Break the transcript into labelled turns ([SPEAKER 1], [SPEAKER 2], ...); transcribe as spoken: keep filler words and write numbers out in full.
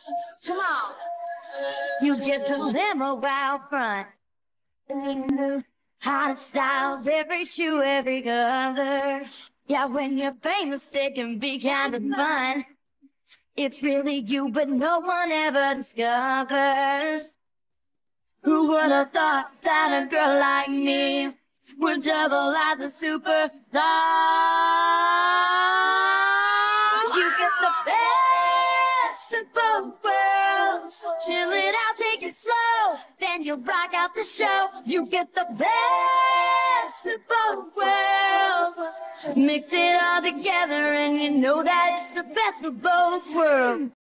[SPEAKER 1] Come on. You get the limo out front. Hottest styles, every shoe, every color. Yeah, when you're famous, it can be kind of fun. It's really you, but no one ever discovers. Who would have thought that a girl like me would double as a superstar? You get the best of both worlds. Chill it out, take it slow, then you'll rock out the show. You get the best of both worlds. Mix it all together and you know that it's the best of both worlds.